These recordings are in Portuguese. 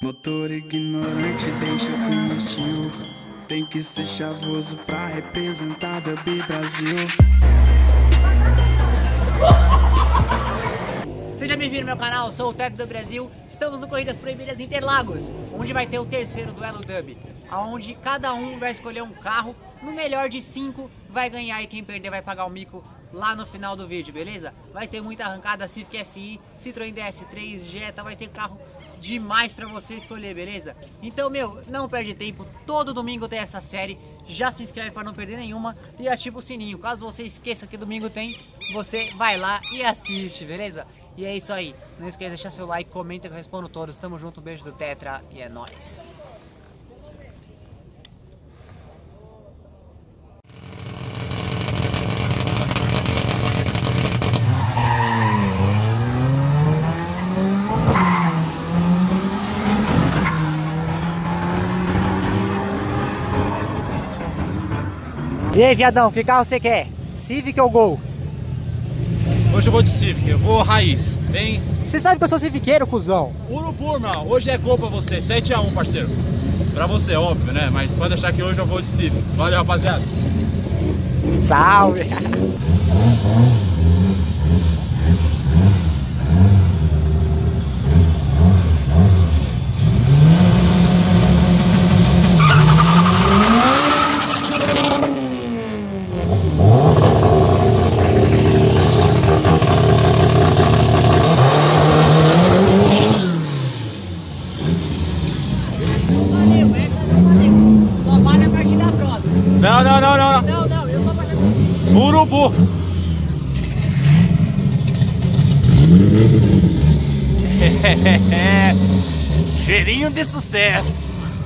Motor ignorante deixa o clima hostil. Tem que ser chavoso pra representar Dub Brasil. Seja bem-vindo ao meu canal, sou o Teto do Brasil. Estamos no Corridas Proibidas Interlagos, onde vai ter o terceiro duelo Dub, onde cada um vai escolher um carro. No melhor de 5 vai ganhar e quem perder vai pagar o mico lá no final do vídeo, beleza? Vai ter muita arrancada, Civic SI, Citroën DS3, Jetta, vai ter carro demais pra você escolher, beleza? Então, não perde tempo, todo domingo tem essa série, já se inscreve pra não perder nenhuma e ativa o sininho. Caso você esqueça que domingo tem, você vai lá e assiste, beleza? E é isso aí, não esqueça de deixar seu like, comenta que eu respondo todos. Tamo junto, um beijo do Tetra e é nóis! E aí, viadão, que carro você quer? Civic ou Gol? Hoje eu vou de Civic, eu vou raiz. Vem. Você sabe que eu sou civiqueiro, cuzão. Urubu, irmão. Hoje é Gol pra você, 7-1, parceiro. Pra você, óbvio, né? Mas pode achar que hoje eu vou de Civic. Valeu, rapaziada. Salve! Só vale a partir da próxima. Não, eu só vou... Urubu. Cheirinho de sucesso.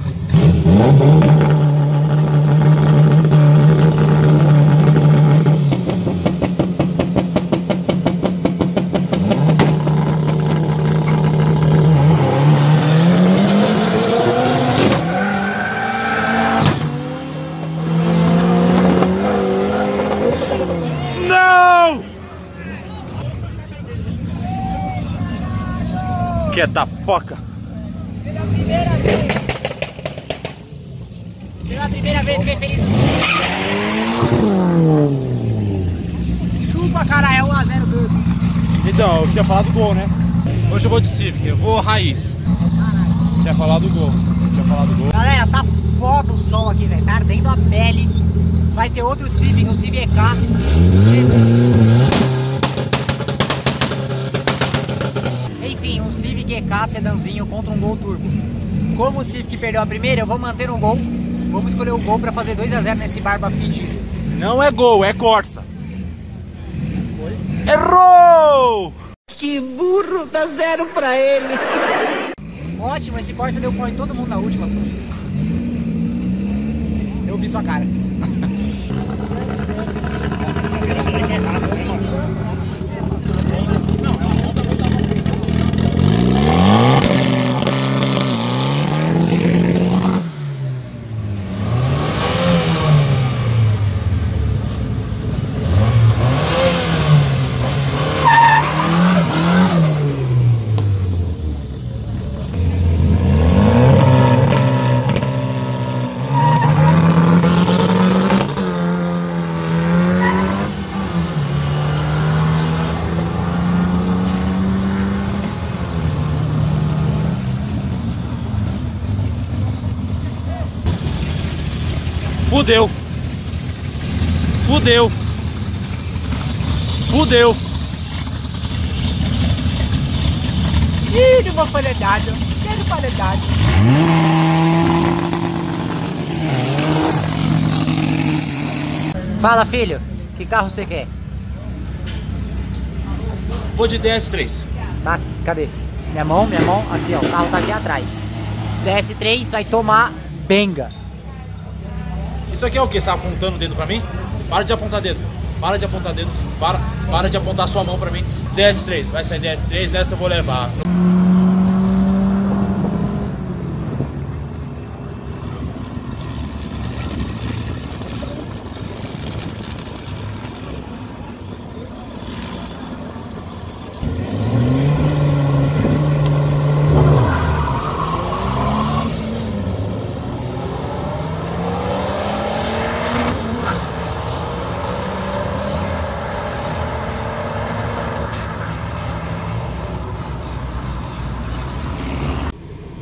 Quieta foca. Pela primeira vez que é feliz. Chupa, cara, é 1 a 0 Dub. Então, eu tinha falado Gol, né? Hoje eu vou de Civic, eu vou raiz. Tinha falado Gol. Galera, tá foda o sol aqui, velho. Tá ardendo a pele. Vai ter outro Civic, um Civic EK. Enfim, um Civic EK sedanzinho contra um Gol Turbo. Como o Civic perdeu a primeira, eu vou manter um Gol. Vamos escolher o Gol pra fazer 2 a 0 nesse barba fedido. Não é Gol, é Corsa. Errou! Que burro, dá 0 pra ele. Ótimo, esse Corsa deu pau em todo mundo na última. Eu vi sua cara. Fudeu. Fudeu. Fudeu. Ih, não vou fazer nada. Quero fazer nada. Fala, filho. Que carro você quer? Vou de DS3. Tá, cadê? Minha mão, aqui ó, o carro tá aqui atrás. DS3 vai tomar benga. Isso aqui é o que? Você tá apontando o dedo pra mim? Para de apontar dedo. Para de apontar dedo. Para de apontar sua mão pra mim. DS3, vai sair DS3, dessa eu vou levar.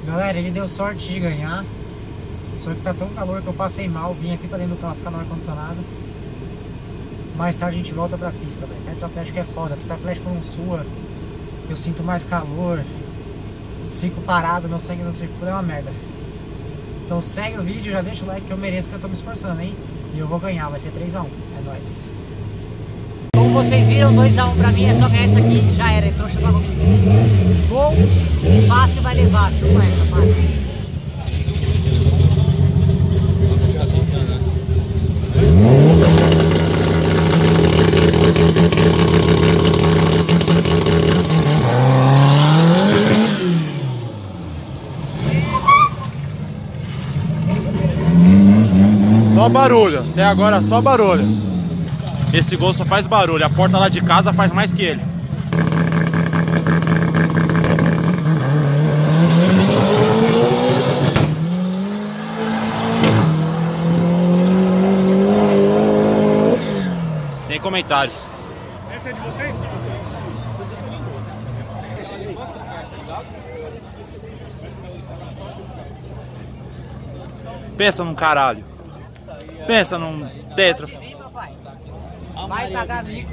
Galera, ele deu sorte de ganhar. Só que tá tão calor que eu passei mal. Vim aqui pra dentro do carro ficar no ar-condicionado. Mais tarde a gente volta pra pista, velho. Tetraplégico é foda. Tetraplégico não sua. Eu sinto mais calor. Fico parado, meu sangue não circula, é uma merda. Então segue o vídeo, já deixa o like que eu mereço, que eu tô me esforçando, hein? E eu vou ganhar, vai ser 3 a 1. É nóis. Como vocês viram, 2 a 1 pra mim, é só ganhar isso aqui. Já era, então chama comigo. Gol, fácil vai levar, viu, com essa, pai? Só barulho, até agora só barulho. Esse Gol só faz barulho, a porta lá de casa faz mais que ele. Sem comentários. Essa é de vocês? Pensa num caralho. Pensa num tetra. Vai pagar mico.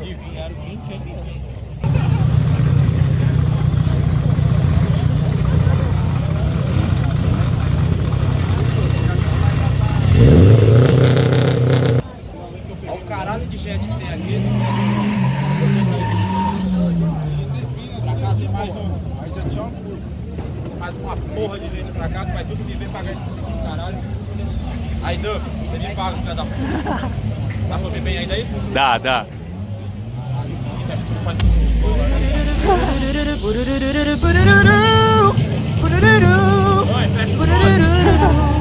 Olha o caralho de jet que tem aqui. Pra cá tem mais um. Aí já tinha mais uma porra de gente pra cá que vai tudo viver pagar esse aqui, caralho. Aí, Dub, você me paga, filho da puta. Dá pra ver bem ainda aí? Dá. Oi, fecha o olho.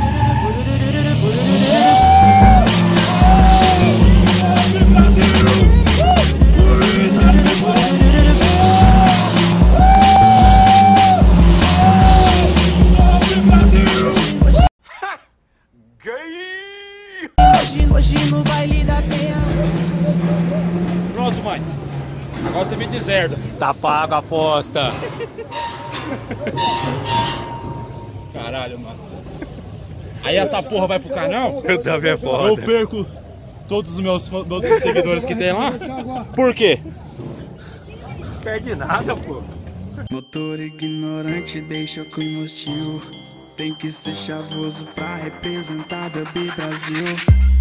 Hoje no baile da penha. Pronto, mãe. Agora você me deserda. Tá pago a aposta. Caralho, mano. Aí essa porra vai pro canal? Eu também é foda. Eu perco todos os meus seguidores que tem lá? Por quê? Perde nada, pô. Motor ignorante deixa o clima hostil. Tem que ser chavoso pra representar Dub Brasil.